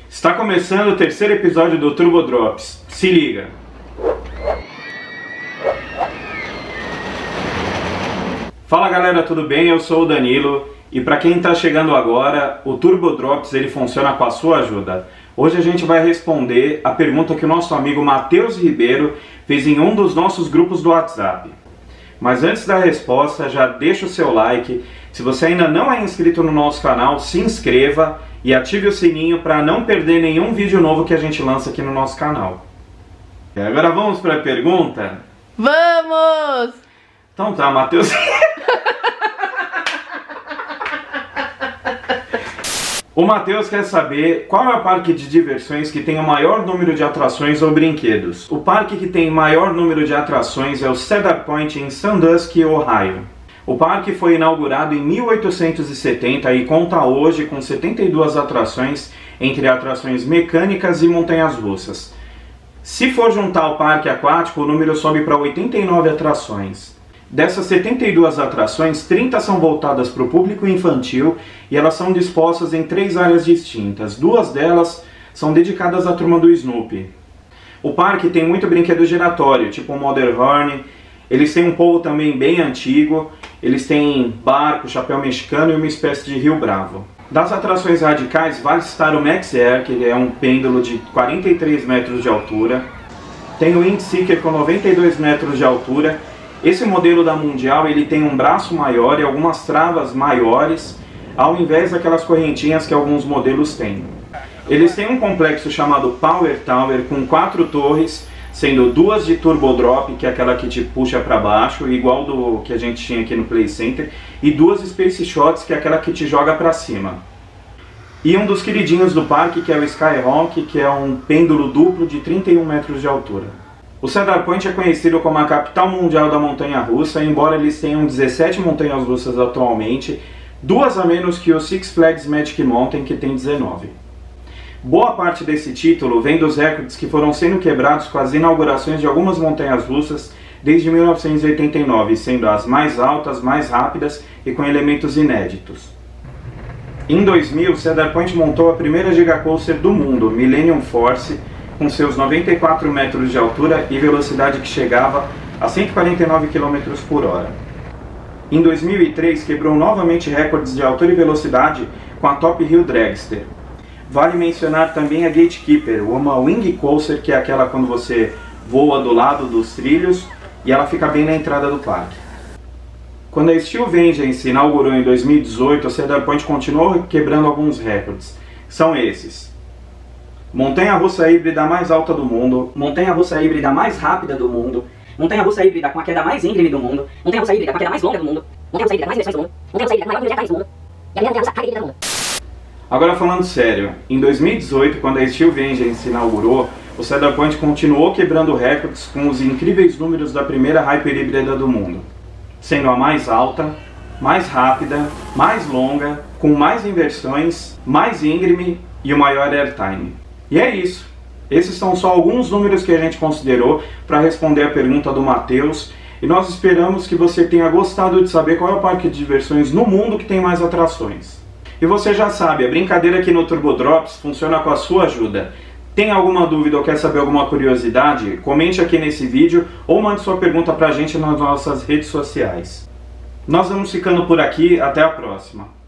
Está começando o terceiro episódio do Turbo Drops. Se liga! Fala galera, tudo bem? Eu sou o Danilo e para quem está chegando agora, o Turbo Drops ele funciona com a sua ajuda. Hoje a gente vai responder a pergunta que o nosso amigo Matheus Ribeiro fez em um dos nossos grupos do WhatsApp. Mas antes da resposta, já deixa o seu like. Se você ainda não é inscrito no nosso canal, se inscreva e ative o sininho para não perder nenhum vídeo novo que a gente lança aqui no nosso canal. E agora vamos para a pergunta? Vamos! Então tá, Matheus. O Matheus quer saber qual é o parque de diversões que tem o maior número de atrações ou brinquedos. O parque que tem maior número de atrações é o Cedar Point em Sandusky, Ohio. O parque foi inaugurado em 1870 e conta hoje com 72 atrações, entre atrações mecânicas e montanhas-russas. Se for juntar o parque aquático, o número sobe para 89 atrações. Dessas 72 atrações, 30 são voltadas para o público infantil e elas são dispostas em 3 áreas distintas. 2 delas são dedicadas à turma do Snoopy. O parque tem muito brinquedo giratório, tipo o Matterhorn. Eles têm um povo também bem antigo. Eles têm barco, chapéu mexicano e uma espécie de rio bravo. Das atrações radicais, vale citar o Max Air, que é um pêndulo de 43 metros de altura. Tem o Windseeker com 92 metros de altura. Esse modelo da Mundial ele tem um braço maior e algumas travas maiores, ao invés daquelas correntinhas que alguns modelos têm. Eles têm um complexo chamado Power Tower com 4 torres, sendo 2 de Turbo Drop, que é aquela que te puxa para baixo, igual do que a gente tinha aqui no Play Center, e 2 Space Shots, que é aquela que te joga para cima. E um dos queridinhos do parque, que é o Skyhawk, que é um pêndulo duplo de 31 metros de altura. O Cedar Point é conhecido como a capital mundial da montanha-russa, embora eles tenham 17 montanhas-russas atualmente, 2 a menos que o Six Flags Magic Mountain, que tem 19. Boa parte desse título vem dos recordes que foram sendo quebrados com as inaugurações de algumas montanhas-russas desde 1989, sendo as mais altas, mais rápidas e com elementos inéditos. Em 2000, Cedar Point montou a primeira gigacoaster do mundo, Millennium Force, com seus 94 metros de altura e velocidade que chegava a 149 km por hora. Em 2003, quebrou novamente recordes de altura e velocidade com a Top Hill Dragster. Vale mencionar também a Gatekeeper, uma Wing Coaster, que é aquela quando você voa do lado dos trilhos e ela fica bem na entrada do parque. Quando a Steel Vengeance inaugurou em 2018, a Cedar Point continuou quebrando alguns recordes. São esses: montanha-russa híbrida mais alta do mundo, montanha-russa híbrida mais rápida do mundo, montanha-russa híbrida com a queda mais íngreme do mundo, montanha-russa híbrida com a queda mais longa do mundo, montanha-russa híbrida com mais diversões do mundo, montanha-russa híbrida com maior número de atalhos do mundo, e a montanha-russa mais híbrida do mundo. Agora falando sério, em 2018, quando a Steel Vengeance inaugurou, o Cedar Point continuou quebrando recordes com os incríveis números da primeira Hyper híbrida do mundo, sendo a mais alta, mais rápida, mais longa, com mais inversões, mais íngreme e o maior airtime. E é isso. Esses são só alguns números que a gente considerou para responder a pergunta do Matheus. E nós esperamos que você tenha gostado de saber qual é o parque de diversões no mundo que tem mais atrações. E você já sabe, a brincadeira aqui no Turbo Drops funciona com a sua ajuda. Tem alguma dúvida ou quer saber alguma curiosidade? Comente aqui nesse vídeo ou mande sua pergunta para a gente nas nossas redes sociais. Nós vamos ficando por aqui, até a próxima.